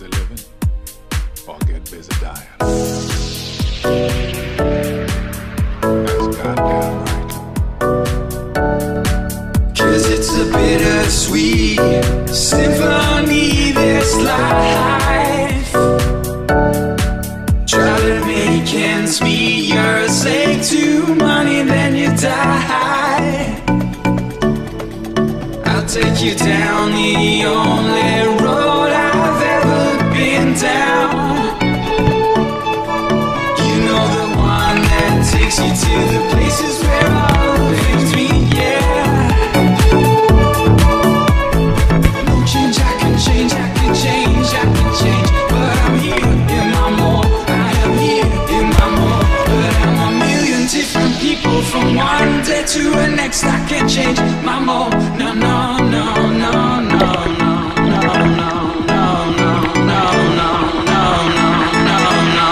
busy living or get busy dying. That's goddamn right. 'Cause it's a bittersweet symphony, this life. Try to make ends meet, you're a slave to money, then you die. I'll take you down the only road I've ever been down. You know, the one that takes you to the places where all things meet, yeah. No change, I can change, I can change, I can change. But I'm here in my more, I am here in my more. But I'm a million different people, from one day to the next. I can't change my more, no, no, no, no, no, no, no, no, no, no, no, no, no, no, no,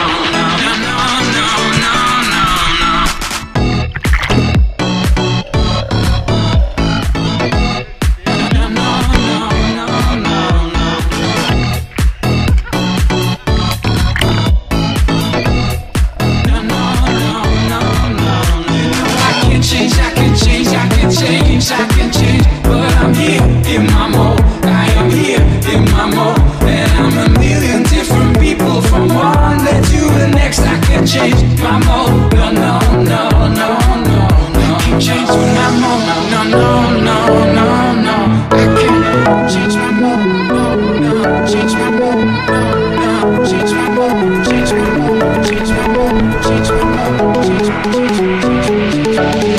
I can change, but I'm here in my mode. I am here in my mode, and I'm a million different people, from one day to the next. I can change my mode. No, no, no, no, no, no. Keep changing my mode. No, no, no, no, no. I can't change my mode. No, no, change my mode. No, no, change my mode. Change my mode. Change my mode. Change my mode. Change my mode.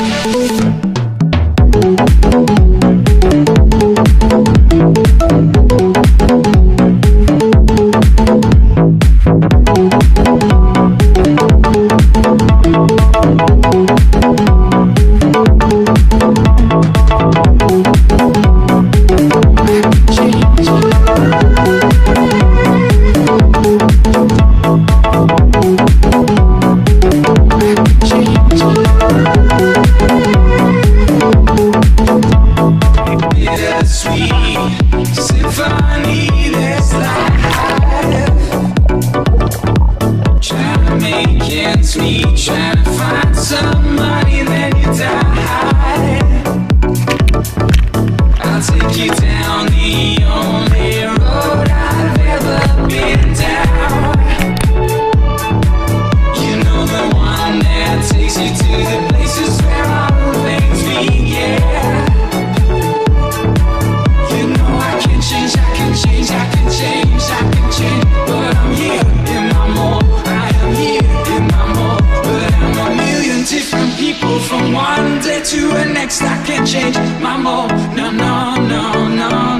Trying to find some money, then you die. I'll take you down the only road I've ever been down. You know, the one that takes you to the places where all things meet, yeah. You know, I can change, I can change, I can change, I can change. But I'm here in my mode, I am here in my mode. But I'm a million different people, from one day to the next. I can't change my mode. No, no, no, no.